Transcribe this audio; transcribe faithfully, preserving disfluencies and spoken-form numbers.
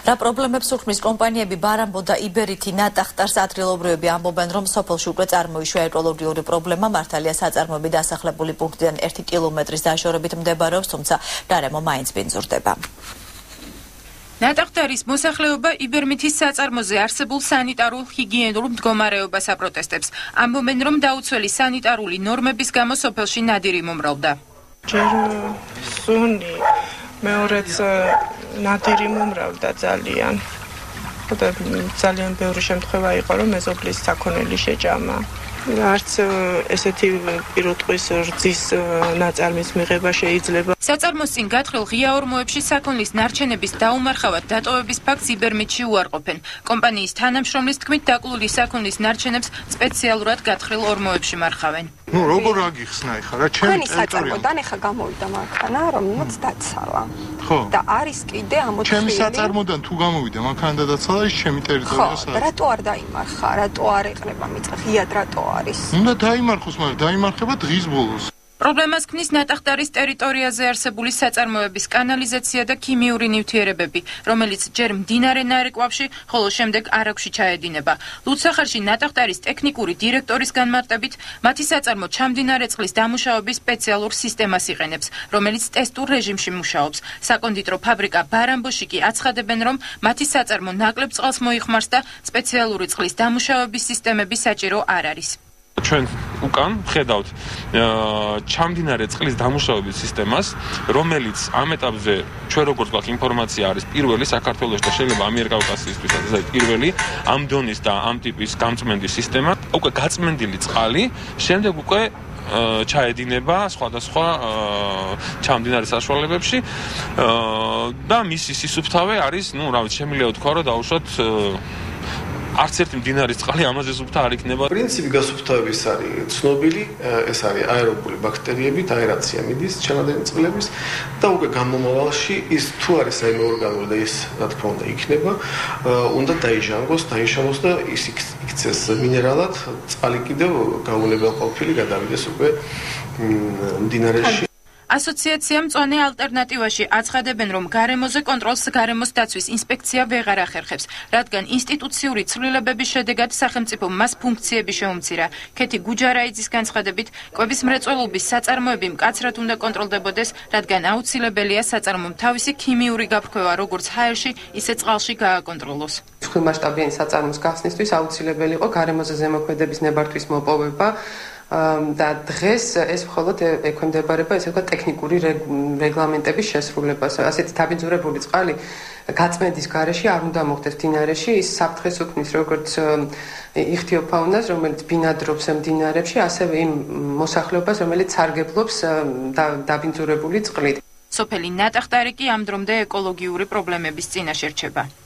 რა პრობლემებს უქმნის კომპანიები ბარამბო და იბერითი ნატახტარს ადგილობრივები ამბობენ, რომ სოფელში უკვე წარმოიშვა ეკოლოგიური პრობლემა. მართალია საწარმოები დასახლებული პუნქტიდან ერთი კილომეტრის დაშორებით მდებარეობს, თუმცა გარემო მაინც ბინძურდება. ნატახტარის მოსახლეობა იბერმითის საწარმოზე არსებულ სანიტარულ ჰიგიენურ მდგომარეობას აპროტესტებს. ამბობენ, რომ დაუცველი სანიტარული ნორმების გამო სოფელში ნადირი მომრავლდა. ჯერ სუნი მეორეც ნადირი მომრავლდა ძალიან. და ძალიან ბევრი შემთხვევა იყო, რომ მეზობლის საქონელი შეჭამა. არც ესეთი პირუტყვის რძის ნაწარმის მიღება შეიძლება. საწარმოს წინ გათხრილ ღია ორმოებში საქონლის ნარჩენების დაუმარხავად დატოვების ფაქტს იბერმითში უარყოფენ. კომპანიის თანამშრომლის თქმით, დაკლული საქონლის ნარჩენებს სპეციალურად გათხრილ ორმოებში მარხავენ. ნუ როგორ აგიხსნა ეხლა რა ჩემი საწარმოდან ეხლა გამოვიდა მანქანა, რომელმაც დაცალა. ხო. და არის კიდე ამოთხილი. ჩემი საწარმოდან თუ გამოვიდა მანქანა და დაცალა, ის ჩემი ტერიტორია ხო, რატო არ დაიმარხა? რატო არ ეყრება მიწა? ღიად რატო არის? უნდა დაიმარხოს, მაგრამ დაიმარხება დღის ბოლოს. პრობლემას ქმნის ნატახტარის ტერიტორიაზე არსებული საწარმოების კანალიზაცია და ქიმიური ნივთიერებები, რომელიც ჯერ მდინარე ნარეკვავში, ხოლო შემდეგ არაგვში ჩაედინება. ლუდსახარში ნატახტარის ტექნიკური დირექტორის განმარტებით, მათი საწარმო ჩამდინარე წყლის დამუშავების სპეციალურ სისტემას იყენებს, რომელიც ტესტურ რეჟიმში მუშაობს. საკონდიტრო ფაბრიკა ბარამბოში კი აცხადებენ, რომ მათი საწარმო ნაკლებ წყალს მოიხმარს და სპეციალური წყლის დამუშავების სისტემები საჭირო არ არის. ჩვენ უკან ხედავთ ჩამდინარე წყლის დამუშავების სისტემას, რომელიც ამ ეტაპზე ჩვენ როგორც გვაქვს ინფორმაცია არის პირველი საქართველოში და შეიძლება ამიერკავკასიისთვის ეს პირველი ამ დონის და ამ ტიპის გამწმენდის სისტემა. უკვე გაწმენდილი წყალი შემდეგ უკვე ჩაედინება სხვადასხვა ჩამდინარე საშუალებებში და მისი სისუფთავე არის, ну, რა ვიცი, შემიძლია ვთქვა, რომ დაუშვათ არც ერთი მდინარის წყალი ამაზე სუფთა არ იქნება. პრინციპი გასუფთავების არის ცნობილი, ეს არის აერობული ბაქტერიებით, აერაცია მიდის ჩანადენი წყლების და უკვე გამომავალში ის თუ არის საერთო ორგანული და ის რა თქმა უნდა იქნება, უნდა დაიჟანგოს, დაიშალოს და ის იქცეს მინერალად, წყალი კიდევ გაუნებელყოფილი გადავიდეს უკვე მდინარეში. ასოციაცია მწვანე ალტერნატივაში აცხადებენ, რომ გარემოზე კონტროლს გარემოს დაცვის ინსპექცია ვეღარ ახერხებს, რადგან ინსტიტუციური ცვლილებების შედეგად სახელმწიფომ მას ფუნქციები შეუმცირა. ქეთი გუჯარაიძის განცხადებით, კვების მრეწველობის საწარმოები მკაცრად უნდა კონტროლდებოდეს, რადგან აუცილებელია საწარმომ თავისი ქიმიური გაფრქვევა როგორც ჰაერში, ისე წყალში გააკონტროლოს. მსხვილმასშტაბიანი საწარმოს გახსნისთვის აუცილებელი იყო გარემოზე ზემოქმედების ნებართვის მოპოვება. და დღეს ეს მხოლოდ ექვემდებარება ესე ვთქვათ ტექნიკური რეგლამენტების შესრულებას. ასეთი დაბინძურებული წყალი გაწმენდის გარეშე არ უნდა მოხდეს მდინარეში, ის საფრთხეს უქმნის როგორც იხთიოფაუნას, რომელიც ბინადრობს მდინარებში, ასევე იმ მოსახლეობას, რომელიც სარგებლობს დაბინძურებული წყლით. სოფელი ნატახტარი კი ამ დრომდე ეკოლოგიური პრობლემების წინაშე რჩება.